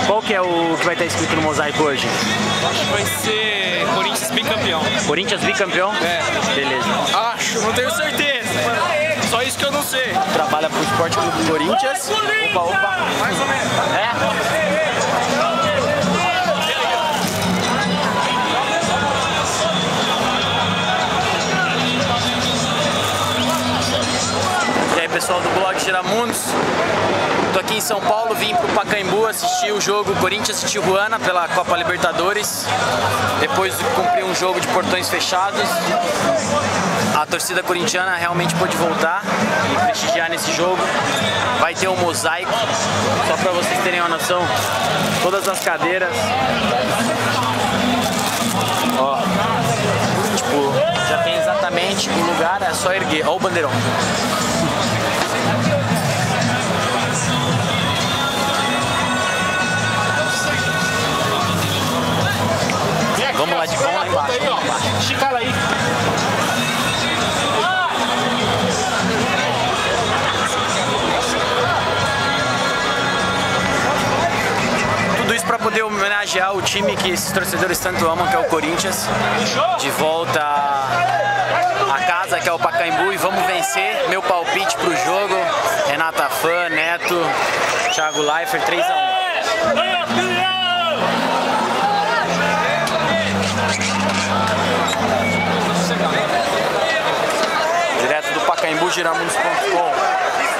Qual que é o que vai estar escrito no mosaico hoje? Acho que vai ser Corinthians bicampeão. Corinthians bicampeão? É. Beleza. Acho, não tenho certeza. Só isso que eu não sei. Trabalha pro Esporte Clube Corinthians. Opa, opa. Mais ou menos. É? Pessoal do blog Giramundos, tô aqui em São Paulo, vim pro Pacaembu assistir o jogo Corinthians e Tijuana pela Copa Libertadores. Depois de cumprir um jogo de portões fechados, a torcida corintiana realmente pôde voltar e prestigiar nesse jogo. Vai ter um mosaico, só para vocês terem uma noção, todas as cadeiras, ó, tipo, já tem exatamente o lugar, é só erguer, ó o bandeirão. Vamos lá embaixo. Estica ela aí. Tudo isso para poder homenagear o time que esses torcedores tanto amam, que é o Corinthians. De volta a casa, que é o Pacaembu, e vamos vencer. Meu palpite pro jogo: Renata Fã, Neto, Thiago Leifert, 3-1. Direto do Pacaembu, Giramundos.com.